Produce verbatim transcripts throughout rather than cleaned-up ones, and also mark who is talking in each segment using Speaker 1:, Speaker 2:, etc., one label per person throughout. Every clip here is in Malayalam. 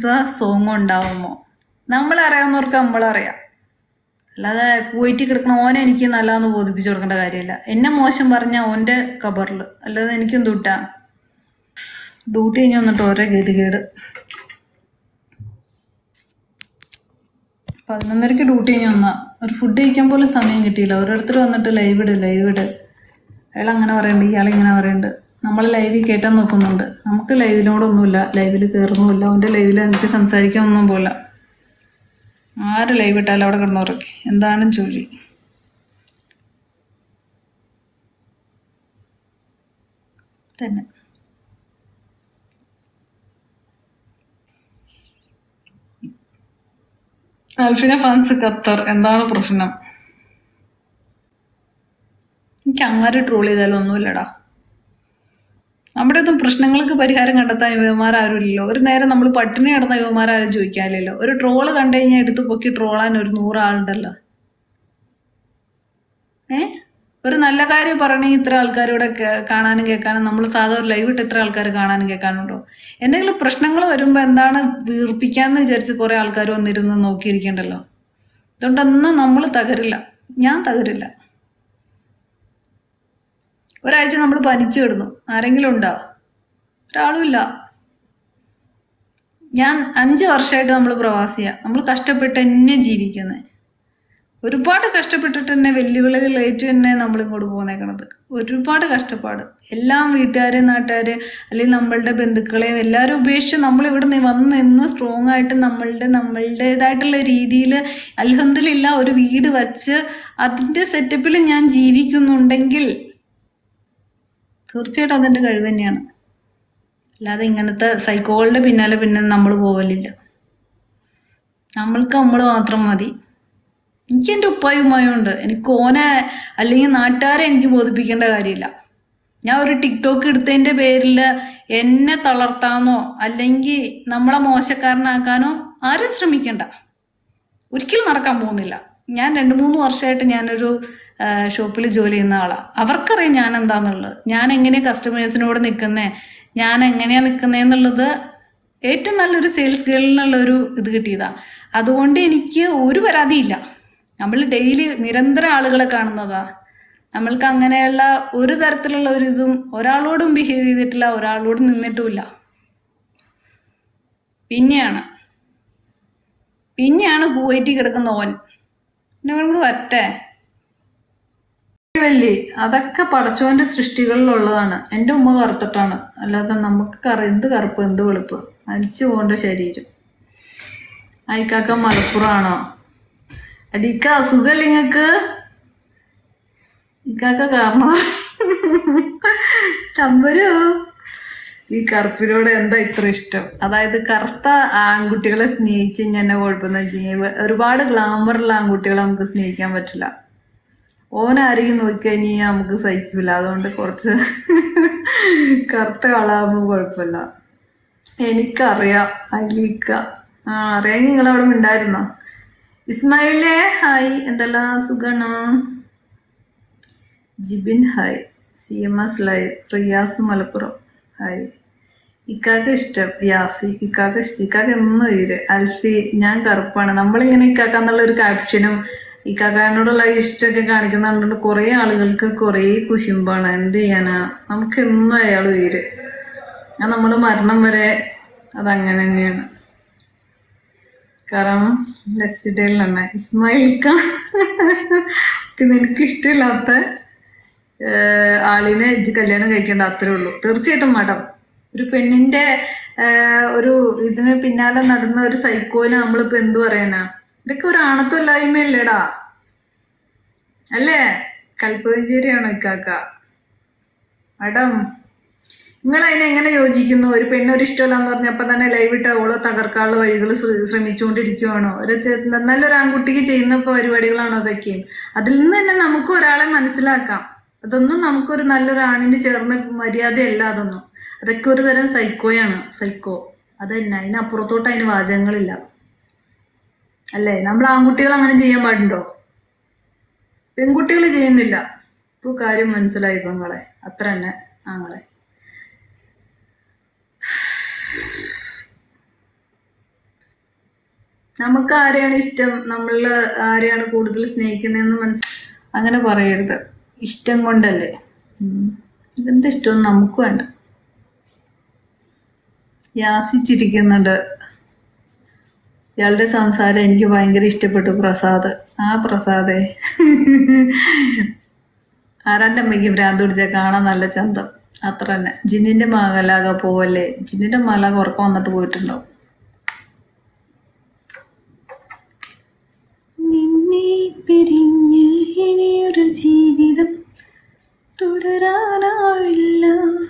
Speaker 1: ഡാൻസ് സോങ് ഉണ്ടാവുമോ? നമ്മളറിയാവുന്നവർക്ക് നമ്മളറിയാം. അല്ലാതെ കുവൈറ്റിൽ കിടക്കണ ഓനെ എനിക്ക് നല്ലതെന്ന് ബോധിപ്പിച്ചു കൊടുക്കേണ്ട കാര്യമില്ല. എന്നെ മോശം പറഞ്ഞ ഓൻ്റെ കബറിൽ, അല്ലാതെ എനിക്കും തൊട്ടാ ഡ്യൂട്ടി കഴിഞ്ഞ് വന്നിട്ട് ഓരോ ഗതികേട്. പതിനൊന്നരക്ക് ഡ്യൂട്ടി കഴിഞ്ഞ് വന്നാ ഒരു ഫുഡ് കഴിക്കാൻ പോലും സമയം കിട്ടിയില്ല. ഓരോരുത്തർ വന്നിട്ട് ലൈവ് ഇട് ലൈവ് ഇട് അയാൾ അങ്ങനെ പറയുന്നുണ്ട്, ഇയാൾ ഇങ്ങനെ പറയുന്നുണ്ട്. നമ്മൾ ലൈവിൽ കയറ്റാൻ നോക്കുന്നുണ്ട്. നമുക്ക് ലൈവിനോടൊന്നുമില്ല, ലൈവിൽ കയറുന്നുമില്ല. അവൻ്റെ ലൈവിൽ എനിക്ക് സംസാരിക്കാനൊന്നും പോലെ. ആര് ലൈവ് ഇട്ടാലും അവിടെ കിടന്നവരൊക്കെ എന്താണ് ജോലി? തന്നെ അൽഫിന ഫാൻസ് ഖത്തർ, എന്താണ് പ്രശ്നം? എനിക്ക് അങ്ങനെ ട്രോൾ ചെയ്താലും ഒന്നുമില്ലടാ. നമ്മുടെ ഒന്നും പ്രശ്നങ്ങൾക്ക് പരിഹാരം കണ്ടെത്താൻ യുവമാരാരും ഇല്ലല്ലോ. ഒരു നേരം നമ്മൾ പട്ടിണി കിടന്ന യുവമാരും ചോദിക്കാനില്ലല്ലോ. ഒരു ട്രോള് കണ്ടു കഴിഞ്ഞാൽ എടുത്ത് പൊക്കി ട്രോളാൻ ഒരു നൂറാളുണ്ടല്ലോ. ഏ ഒരു നല്ല കാര്യം പറയണമെങ്കിൽ ഇത്ര ആൾക്കാരിവിടെ കാണാനും കേൾക്കാനും, നമ്മൾ സാധാരണ ഒരു ലൈവ് ഇട്ട് ഇത്ര ആൾക്കാർ കാണാനും കേൾക്കാനുണ്ടോ? എന്തെങ്കിലും പ്രശ്നങ്ങൾ വരുമ്പോൾ എന്താണ് വീർപ്പിക്കാന്ന് വിചാരിച്ച് കുറെ ആൾക്കാർ വന്നിരുന്ന് നോക്കിയിരിക്കണ്ടല്ലോ. അതുകൊണ്ടൊന്നും നമ്മൾ തകരില്ല, ഞാൻ തകരില്ല. ഒരാഴ്ച നമ്മൾ പനിച്ചു കിടന്നു, ആരെങ്കിലും ഉണ്ടോ? ഒരാളുമില്ല. ഞാൻ അഞ്ച് വർഷമായിട്ട് നമ്മൾ പ്രവാസിയാണ്. നമ്മൾ കഷ്ടപ്പെട്ട് തന്നെ ജീവിക്കുന്നത്. ഒരുപാട് കഷ്ടപ്പെട്ടിട്ട് തന്നെ വെല്ലുവിളികൾ ഏറ്റു തന്നെ നമ്മൾ ഇങ്ങോട്ട് പോന്നേക്കണത്. ഒരുപാട് കഷ്ടപ്പാട്. എല്ലാം വീട്ടുകാരെ നാട്ടുകാരെ അല്ലെങ്കിൽ നമ്മളുടെ ബന്ധുക്കളെയും എല്ലാവരും ഉപേക്ഷിച്ച് നമ്മൾ ഇവിടെ വന്ന് നിന്ന് സ്ട്രോങ് ആയിട്ട് നമ്മളുടെ നമ്മളുടേതായിട്ടുള്ള രീതിയിൽ അൽഹംദുലില്ലാ ഒരു വീട് വച്ച് അതിൻ്റെ സെറ്റപ്പിൽ ഞാൻ ജീവിക്കുന്നുണ്ടെങ്കിൽ തീർച്ചയായിട്ടും അതിൻ്റെ കഴിവ് തന്നെയാണ്. അല്ലാതെ ഇങ്ങനത്തെ സൈക്കോകളുടെ പിന്നാലെ പിന്നെ നമ്മൾ പോവലില്ല. നമ്മൾക്ക് നമ്മൾ മാത്രം മതി. എനിക്ക് എൻ്റെ ഉപ്പായും ഉമ്മായും ഉണ്ട്. എനിക്ക് ഓനെ അല്ലെങ്കിൽ നാട്ടുകാരെ എനിക്ക് ബോധിപ്പിക്കേണ്ട കാര്യമില്ല. ഞാൻ ഒരു ടിക്ടോക്ക് എടുത്തതിൻ്റെ പേരിൽ എന്നെ തളർത്താനോ അല്ലെങ്കിൽ നമ്മളെ മോശക്കാരനാക്കാനോ ആരും ശ്രമിക്കണ്ട. ഒരിക്കലും നടക്കാൻ പോകുന്നില്ല. ഞാൻ രണ്ട് മൂന്ന് വർഷമായിട്ട് ഞാനൊരു ഷോപ്പിൽ ജോലി ചെയ്യുന്ന ആളാണ്. അവർക്കറിയാം ഞാൻ എന്താണെന്നുള്ളത്, ഞാൻ എങ്ങനെയാണ് കസ്റ്റമേഴ്സിനോട് നിൽക്കുന്നത്, ഞാൻ എങ്ങനെയാണ് നിൽക്കുന്നതെന്നുള്ളത്. ഏറ്റവും നല്ലൊരു സെയിൽസ് ഗേളിനുള്ളൊരു ഇത് കിട്ടിയതാണ്. അതുകൊണ്ട് എനിക്ക് ഒരു പരാതിയില്ല. നമ്മൾ ഡെയിലി നിരന്തരം ആളുകളെ കാണുന്നതാ. നമ്മൾക്ക് അങ്ങനെയുള്ള ഒരു തരത്തിലുള്ള ഒരു ഇതും ഒരാളോടും ബിഹേവ് ചെയ്തിട്ടില്ല, ഒരാളോടും നിന്നിട്ടുമില്ല. പിന്നെയാണ് പിന്നെയാണ് കുവൈറ്റിൽ കിടക്കുന്ന ഓൻ എന്നോട് വരട്ടെ വല്ലി. അതൊക്കെ പടച്ചോന്റെ സൃഷ്ടികളിലുള്ളതാണ്. എൻ്റെ ഉമ്മ കറുത്തിട്ടാണ്, അല്ലാതെ നമുക്ക് കറ എന്ത് കറുപ്പ് എന്ത് വെളുപ്പ് മരിച്ചു പോകേണ്ട ശരീരം. അയക്കാക്ക മലപ്പുറമാണോ? അടിക്ക അസുഖമല്ല നിങ്ങൾക്ക്? ഇക്കാക്ക കാരണം ചമ്പരു ഈ കറുപ്പിനോട് എന്താ ഇത്ര ഇഷ്ടം? അതായത് കറുത്ത ആൺകുട്ടികളെ സ്നേഹിച്ച് കഴിഞ്ഞാൽ എന്നെ കുഴപ്പമെന്ന് വെച്ച് കഴിഞ്ഞാൽ ഒരുപാട് ഗ്ലാമറുള്ള ആൺകുട്ടികളെ നമുക്ക് സ്നേഹിക്കാൻ പറ്റില്ല. ഓനാരെങ്കിലും നോക്കിക്കഴിഞ്ഞാൽ നമുക്ക് സഹിക്കില്ല. അതുകൊണ്ട് കുറച്ച് കറുത്ത കളാകുമ്പോൾ കുഴപ്പമില്ല. എനിക്കറിയാം അലീക്ക. ആ അറിയാമെങ്കിൽ നിങ്ങളവിടെ ഉണ്ടായിരുന്നോ? ഇസ്മായിലേ ഹായ്, എന്തെല്ലാം സുഖാണോ? Jibin hi, C M S live, Riyas Malappuram hi. ഇക്കാക്ക് ഇഷ്ടം യാസി, ഇക്കാക്ക് ഇഷ്ടം. ഇക്കാക്ക് എന്നും ഇവര് അൽഫി ഞാൻ കറുപ്പാണ്. നമ്മളിങ്ങനെ ഇക്കാക്ക എന്നുള്ള ഒരു ക്യാപ്ഷനും ഇക്കാക്കാനോടുള്ള ഇഷ്ടമൊക്കെ കാണിക്കുന്നുണ്ട്. കുറേ ആളുകൾക്ക് കുറേ കുശുമ്പാണ്. എന്ത് ചെയ്യാനാ, നമുക്ക് എന്നും അയാൾ ഉയര്. ആ നമ്മൾ മരണം വരെ അതങ്ങനെ തന്നെയാണ്. കാരണം ലെസ്റ്റിഡേലാണ് ഇസ്മായിൽക്ക നിനക്ക് ഇഷ്ടമില്ലാത്ത ആളിനെ ഇജ്ജ് കല്യാണം കഴിക്കേണ്ട, അത്രേ ഉള്ളൂ. തീർച്ചയായിട്ടും മാഡം, ഒരു പെണ്ണിന്റെ ഒരു ഇതിന് പിന്നാലെ നടന്ന ഒരു സൈക്കോനെ നമ്മളിപ്പോ എന്തു പറയാനാ? ഇതൊക്കെ ഒരു ആണത്വമില്ലായ്മയല്ലേടാ, അല്ലേ? കൽപ്പകഞ്ചേരിയാണോ ഇക്കാക്ക? മാഡം നിങ്ങൾ അതിനെ എങ്ങനെ യോജിക്കുന്നു? ഒരു പെണ്ണൊരു ഇഷ്ടമല്ലാന്ന് പറഞ്ഞപ്പോൾ തന്നെ ലൈവ് ഇട്ട് അവളെ തകർക്കാനുള്ള വഴികൾ ശ്രമിച്ചുകൊണ്ടിരിക്കുവാണോ? ഒരു നല്ലൊരു ആൺകുട്ടിക്ക് ചെയ്യുന്ന പരിപാടികളാണോ അതൊക്കെയും? അതിൽ നിന്ന് തന്നെ നമുക്ക് ഒരാളെ മനസ്സിലാക്കാം. അതൊന്നും നമുക്കൊരു നല്ലൊരു ആണിന് ചേർന്ന മര്യാദയല്ല അതൊന്നും. അതൊക്കെ ഒരു തരം സൈക്കോയാണ്, സൈക്കോ. അതന്നെ, അതിനപ്പുറത്തോട്ട് അതിന് വാചകങ്ങളില്ല, അല്ലേ? നമ്മൾ ആൺകുട്ടികൾ അങ്ങനെ ചെയ്യാൻ പാടുണ്ടോ? പെൺകുട്ടികൾ ചെയ്യുന്നില്ല. ഇപ്പോൾ കാര്യം മനസ്സിലായി പെങ്ങളെ, അത്ര തന്നെ ആങ്ങളെ. നമുക്ക് ആരെയാണ് ഇഷ്ടം, നമ്മൾ ആരെയാണ് കൂടുതൽ സ്നേഹിക്കുന്നതെന്ന് മനസ്സിൽ അങ്ങനെ പറയരുത്. ഇഷ്ടം കൊണ്ടല്ലേ. ഇതെന്താ ഇഷ്ടമൊന്നും നമുക്ക് വേണ്ട. യാസിച്ചിരിക്കുന്നുണ്ട്. ഇയാളുടെ സംസാരം എനിക്ക് ഭയങ്കര ഇഷ്ടപ്പെട്ടു. പ്രസാദ്, ആ പ്രസാദേ ആരാൻ്റെ അമ്മയ്ക്ക് ഭ്രാന്ത് പിടിച്ചാൽ കാണാൻ നല്ല ചന്തം, അത്ര തന്നെ. ജിന്നിന്റെ മലാക പോവല്ലേ, ജിന്നിന്റെ മലാക ഉറക്കം വന്നിട്ട് പോയിട്ടുണ്ടാവും. നിന്നെ പിരിഞ്ഞ് ഇനിയൊരു ജീവിതം തുടരാനാവില്ല.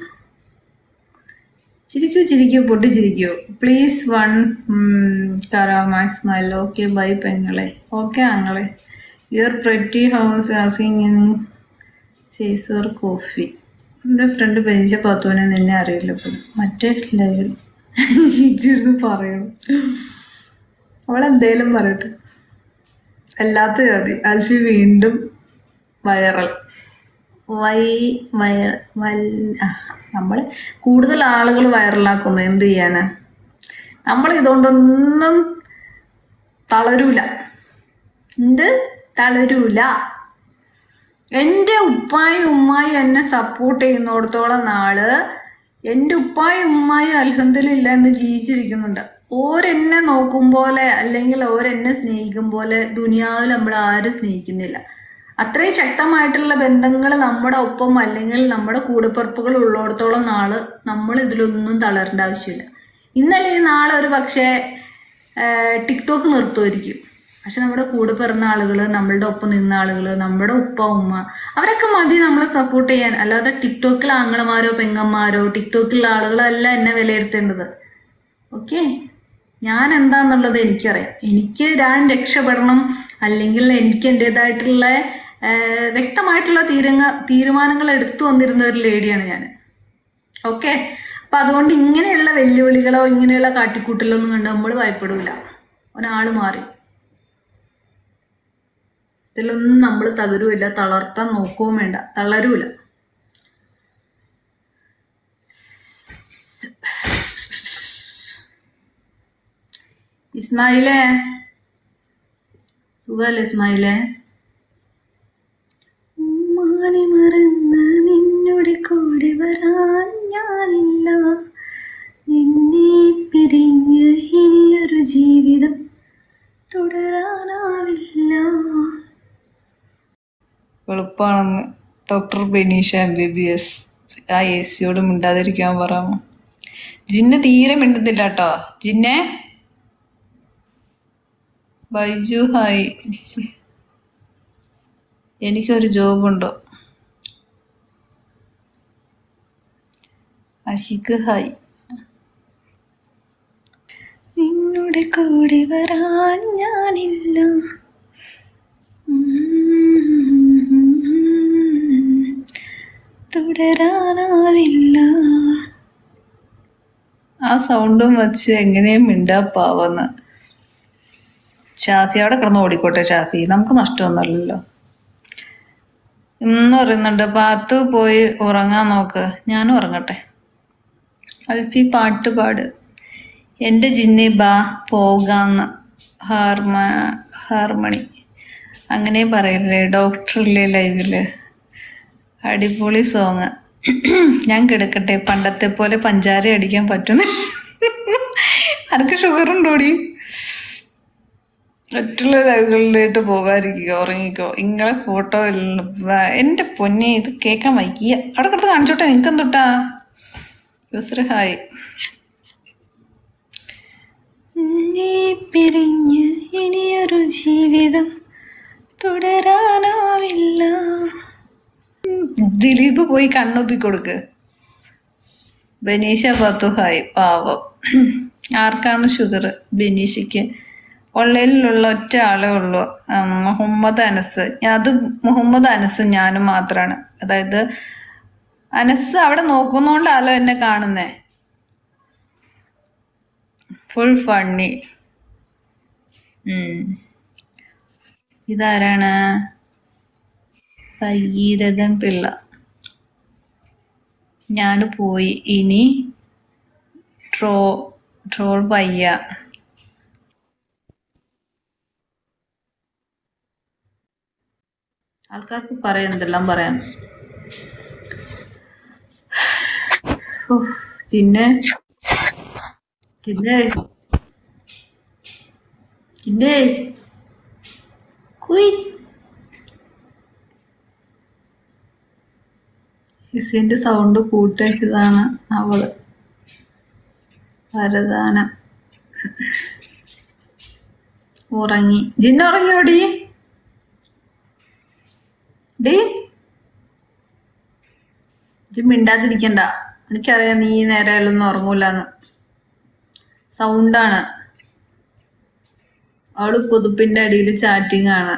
Speaker 1: ചിരിക്കൂ ചിരിക്കൂ പൊട്ടി ചിരിക്കൂ പ്ലീസ്. വൺ കരാമൈ സ്മൈൽ. ഓക്കെ ബൈ പെങ്ങളെ. ഓക്കെ ആങ്ങളെ. Your pretty house acing in face or coffee. എൻ്റെ ഫ്രണ്ട് ബെനിച്ച പത്തുവിനെ നിന്നെ അറിയില്ല. ഇപ്പം മറ്റേ ലൈവിൽ ഇച്ചിരുന്ന് പറയണം. അവളെന്തേലും പറയട്ടെ, അല്ലാത്ത മതി. അൽഫി വീണ്ടും വൈറൽ. വൈ വയർ വല്ല നമ്മൾ കൂടുതൽ ആളുകൾ വൈറലാക്കുന്നു. എന്ത് ചെയ്യാനാ, നമ്മൾ ഇതുകൊണ്ടൊന്നും തളരൂല. എന്ത് തളരൂല. എൻ്റെ ഉപ്പായും ഉമ്മായും എന്നെ സപ്പോർട്ട് ചെയ്യുന്നിടത്തോളം നാള് എൻ്റെ ഉപ്പായും ഉമ്മായും അൽഹംദുലില്ലാ എന്ന് ജീവിച്ചിരിക്കുന്നുണ്ട്. ഓരെന്നെ നോക്കും പോലെ അല്ലെങ്കിൽ ഓരെന്നെ സ്നേഹിക്കും പോലെ ദുനിയാവിൽ നമ്മൾ ആരും സ്നേഹിക്കുന്നില്ല. അത്രയും ശക്തമായിട്ടുള്ള ബന്ധങ്ങൾ നമ്മുടെ ഒപ്പം അല്ലെങ്കിൽ നമ്മുടെ കൂടപ്പിറപ്പുകൾ ഉള്ളിടത്തോളം നാള് നമ്മൾ ഇതിലൊന്നും തളരേണ്ട ആവശ്യമില്ല. ഇന്നലെ നാളെ ഒരു പക്ഷേ ടിക്ടോക്ക് നിർത്തുമായിരിക്കും. പക്ഷെ നമ്മുടെ കൂടെ പിറന്ന ആളുകൾ, നമ്മളുടെ ഒപ്പം നിന്ന ആളുകൾ, നമ്മുടെ ഉപ്പ ഉമ്മ, അവരൊക്കെ മതി നമ്മളെ സപ്പോർട്ട് ചെയ്യാൻ. അല്ലാതെ ടിക്ടോക്കിലെ ആങ്ങളമാരോ പെങ്ങന്മാരോ ടിക്ടോക്കിലുള്ള ആളുകളല്ല എന്നെ വിലയിരുത്തേണ്ടത്. ഓക്കെ, ഞാൻ എന്താന്നുള്ളത് എനിക്കറിയാം. എനിക്ക് ഞാൻ രക്ഷപ്പെടണം അല്ലെങ്കിൽ എനിക്ക് എൻ്റെതായിട്ടുള്ള വ്യക്തമായിട്ടുള്ള തീരുങ്ങ തീരുമാനങ്ങൾ എടുത്തു വന്നിരുന്ന ഒരു ലേഡിയാണ് ഞാൻ. ഓക്കെ, അപ്പം അതുകൊണ്ട് ഇങ്ങനെയുള്ള വെല്ലുവിളികളോ ഇങ്ങനെയുള്ള കാട്ടിക്കൂട്ടലോ ഒന്നും കണ്ട് നമ്മൾ ഭയപ്പെടൂല. ഒരാൾ മാറി ഇതിലൊന്നും നമ്മൾ തകരൂല, തളർത്താൻ നോക്കുകയും വേണ്ട, തളരൂല. ഇസ്മായിലേ, സുഖല്ലേ ഇസ്മായിലേ? മാനി മറന്ന് നിന്നോട് കൂടി വരാൻ ഞാനില്ല, നിന്നെ പിരിഞ്ഞ് ഇനിയൊരു ജീവിതം തുടരാനാവില്ല. എളുപ്പമാണെന്ന് doctor Beneesha M B B S. ആ എ സിയോട് മിണ്ടാതിരിക്കാൻ പറയാമോ? ജിന്നെ തീരെ മിണ്ടുന്നില്ല കേട്ടോ. ജിന്നെ ബൈജു ഹായ്. എനിക്കൊരു ജോബുണ്ടോ? അഷിക്ക് ഹായ്. നിന്നോട് കൂടി വരാൻ ഞാനില്ല, തുടരാനാവില്ല. ആ സൗണ്ടും വെച്ച് എങ്ങനെയും മിണ്ടാ പാവന്ന്. ഷാഫി അവിടെ കിടന്ന് ഓടിക്കോട്ടെ. ഷാഫി, നമുക്ക് നഷ്ടമൊന്നുമല്ലല്ലോ. ഇന്ന് പറയുന്നുണ്ട് പാത്ത് പോയി ഉറങ്ങാൻ നോക്ക്. ഞാനും ഉറങ്ങട്ടെ. അൽഫി പാട്ട് പാട്. എൻ്റെ ജിന്നി ബാ പോകാന്ന്. ഹാർമ ഹാർമണി അങ്ങനെ പറയില്ലേ ഡോക്ടറില്ലേ ലൈവില്? അടിപൊളി സോങ്. ഞാൻ കിടക്കട്ടെ. പണ്ടത്തെ പോലെ പഞ്ചാര അടിക്കാൻ പറ്റുന്ന അനക്ക് ഷുഗർ ഉണ്ടോടി? മറ്റുള്ള ലൈവുകളിലേക്ക് പോകാതിരിക്കുക, ഉറങ്ങിക്കോ. ഇങ്ങളെ ഫോട്ടോ എൻ്റെ പൊന്നെ, ഇത് കേൾക്കാൻ വയ്യ. അവിടെ കിടത്ത് കാണിച്ചോട്ടെ. നിങ്ങൾക്ക് എന്തൊട്ടാ? User hi. പിരിഞ്ഞ് ഇനിയൊരു ജീവിതം തുടരാനാവില്ല. ദിലീപ് പോയി കണ്ണൊപ്പി കൊടുക്ക്. ബനീഷ പത്തു ഹായ്. പാവം. ആർക്കാണ് ഷുഗർ? ബനീഷയ്ക്ക്. ഓൺലൈനിലുള്ള ഒറ്റ ആളേ ഉള്ളൂ, മുഹമ്മദ് അനസ്. അത് മുഹമ്മദ് അനസ് ഞാനും മാത്രമാണ്. അതായത് അനസ് അവിടെ നോക്കുന്നോണ്ടാലോ എന്നെ കാണുന്നേ. Full funny. ഇതാരാണ്? ഭഗീരഥൻ പിള്ള. ഞാൻ പോയി, ഇനി ട്രോ ട്രോൾ പയ്യ. ആൾക്കാർക്ക് പറയാം എന്തെല്ലാം പറയാം. ചിന്നെ ചിന്നെ ചിന്നെ കുയ് ഹിസിന്റെ സൗണ്ട് കൂട്ടിയതാണ് അവള്. വരദാനം ഉറങ്ങി. ജിന്ന ഉറങ്ങിയോടി ഡി? ജി മിണ്ടാതിരിക്കണ്ട, എനിക്കറിയാം നീ നേരെയൊന്നും ഉറങ്ങൂലെന്ന്. സൗണ്ടാണ്. അവള് പുതുപ്പിന്റെ അടിയിൽ ചാറ്റിംഗ് ആണ്.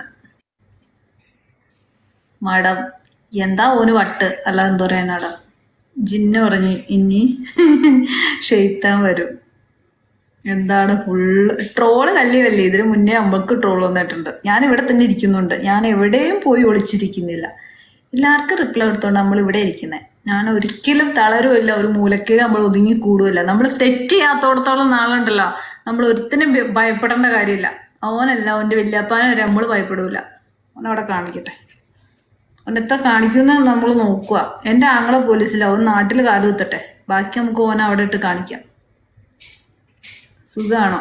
Speaker 1: മടം എന്താ ഓന് വട്ട് അല്ല എന്താ പറയാനാടാ. ജിന്ന ഉറങ്ങി. ഇനി ഷെയ്ത്താൻ വരും. എന്താണ് ഫുള്ള് ട്രോള് കല്ലിയല്ലേ. ഇതിന് മുന്നേ അമ്മക്ക് ട്രോൾ വന്നിട്ടുണ്ട്. ഞാൻ ഇവിടെ തന്നെ ഇരിക്കുന്നുണ്ട്, ഞാൻ എവിടെയും പോയി ഒളിച്ചിരിക്കുന്നില്ല. എല്ലാവർക്കും റിപ്ലൈ എടുത്തോണ്ട് നമ്മൾ ഇവിടെ ഇരിക്കുന്നത്. ഞാൻ ഒരിക്കലും തളരുമില്ല, ഒരു മൂലക്കയിൽ നമ്മൾ ഒതുങ്ങി കൂടുമല്ല. നമ്മൾ തെറ്റ് ചെയ്യാത്തോടത്തോളം നാളുണ്ടല്ലോ, നമ്മൾ ഒരുത്തിനും ഭയപ്പെടേണ്ട കാര്യമില്ല. അവനല്ല അവൻ്റെ വല്യപ്പാനെ വരെ നമ്മൾ ഭയപ്പെടൂല. അവനവിടെ കാണിക്കട്ടെ, അവൻ എത്ര കാണിക്കുന്ന നമ്മൾ നോക്കുക. എൻ്റെ ആങ്ങളെ പോലീസില്ല, അവൻ നാട്ടിൽ കാലു കുത്തട്ടെ, ബാക്കി നമുക്ക് ഓനെ അവിടെ ഇട്ട് കാണിക്കാം. സുഖാണോ?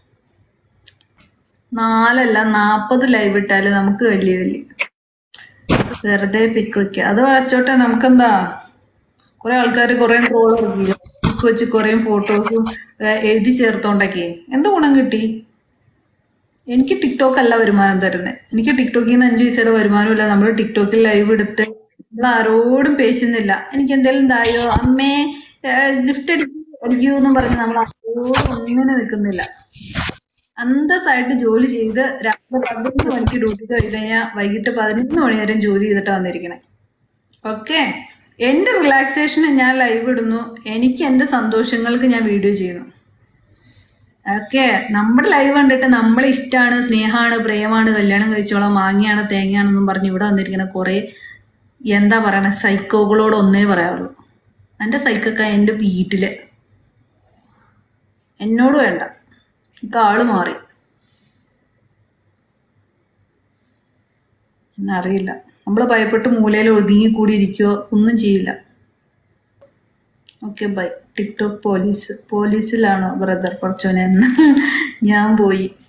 Speaker 1: നാലല്ല നാപ്പത് ലൈവ് ഇട്ടാല് നമുക്ക് വലിയ വലിയ വെറുതെ പിക്ക് വെക്കുക. അത് വളച്ചോട്ടെ, നമുക്കെന്താ. കുറെ ആൾക്കാർ കുറെ ട്രോൾ ഇറങ്ങിയില്ല, പിക്ക് വെച്ച് കുറെ ഫോട്ടോസും എഴുതി ചേർത്തോണ്ടൊക്കെ എന്ത് ഗുണം കിട്ടി? എനിക്ക് ടിക്ടോക്ക് അല്ല വരുമാനം തരുന്നത്. എനിക്ക് ടിക്ടോക്കിൽ നിന്ന് അഞ്ചു പൈസയുടെ വരുമാനമില്ല. നമ്മൾ ടിക്ടോക്കിൽ ലൈവ് എടുത്ത് നമ്മൾ ആരോടും പേശുന്നില്ല. എനിക്ക് എന്തെങ്കിലും ഇതായോ അമ്മേ ഗിഫ്റ്റ് അടിക്കൂ അടിക്കൂ എന്നും പറഞ്ഞ് നമ്മൾ ആരോടും ഒന്നിനും നിൽക്കുന്നില്ല. അന്തസ്സായിട്ട് ജോലി ചെയ്ത് രാത്രി പതിനൊന്ന് മണിക്ക് ഡ്യൂട്ടി കഴിഞ്ഞാൽ വൈകിട്ട് പതിനൊന്ന് മണി വരെ ജോലി ചെയ്തിട്ട് വന്നിരിക്കണേ. ഓക്കെ, എൻ്റെ റിലാക്സേഷന് ഞാൻ ലൈവ് ഇടുന്നു, എനിക്ക് എൻ്റെ സന്തോഷങ്ങൾക്ക് ഞാൻ വീഡിയോ ചെയ്യുന്നു. ഓക്കെ, നമ്മുടെ ലൈവ് കണ്ടിട്ട് നമ്മളെ ഇഷ്ടമാണ്, സ്നേഹമാണ്, പ്രേമാണ്, കല്യാണം കഴിച്ചോളാം, മാങ്ങയാണ്, തേങ്ങയാണെന്നും പറഞ്ഞ് ഇവിടെ വന്നിരിക്കുന്ന കുറേ എന്താ പറയണ സൈക്കോകളോട് ഒന്നേ പറയാറുള്ളൂ. എൻ്റെ സൈക്കൊക്കെ എൻ്റെ വീട്ടില് എന്നോട് വേണ്ട, എനിക്ക് ആള് മാറി. എന്നെ അറിയില്ല, നമ്മൾ ഭയപ്പെട്ട് മൂലയിൽ ഒതുങ്ങി കൂടി ഇരിക്കുകയോ ഒന്നും ചെയ്യില്ല. Okay bye. ടിക്ടോക്ക് പോലീസ് പോലീസിലാണോ ബ്രദർ? കുറച്ചോനെ ഞാൻ പോയി.